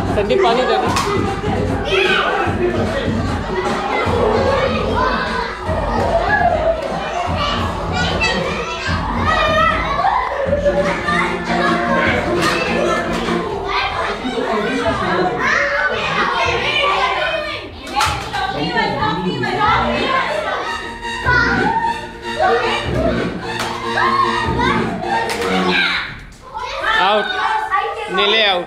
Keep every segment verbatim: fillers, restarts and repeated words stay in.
संदीप पानी दे आउट नीले आउट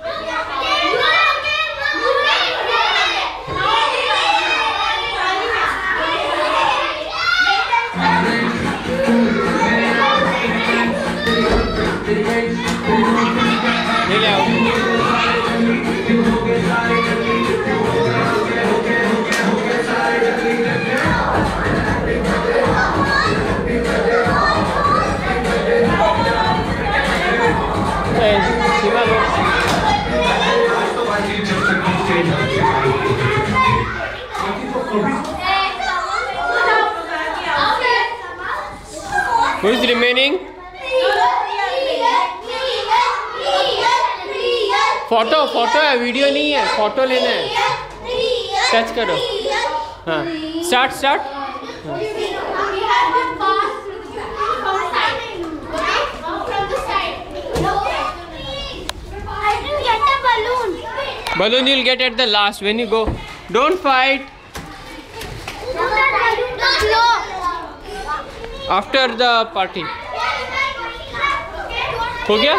नीले out Who is remaining? Photo photo है, वीडियो नहीं है, फोटो लेना है। टच करो। हाँ start start. Balloon you'll get at the last when you go. Don't fight. After the party. हो गया?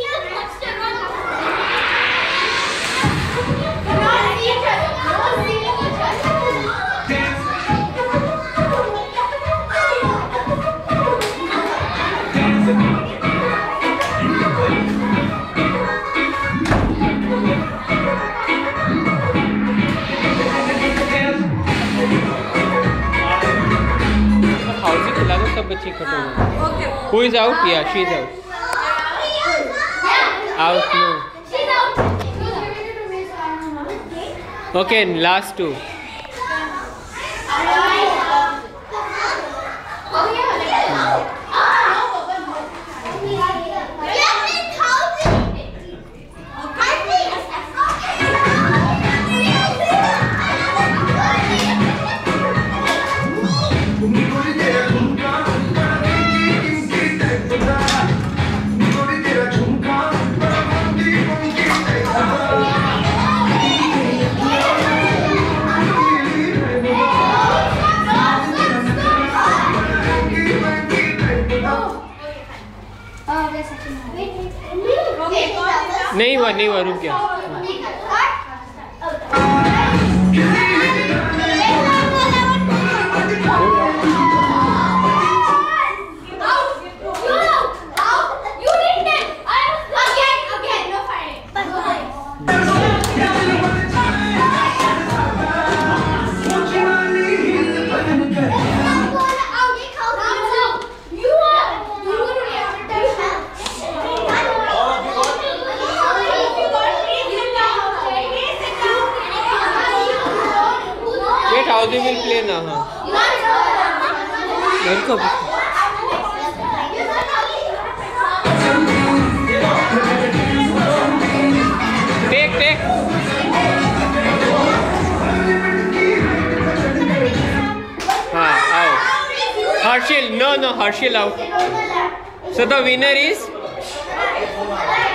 बच्चे खड़े हैं। Who is out? Yeah, she is out. Out no. Okay, last two. नहीं हुआ नहीं हुआ रुक गया। How they will play now? Huh? Very good. Take, take. Ah, out. Harshil, no, no, Harshil out. So the winner is.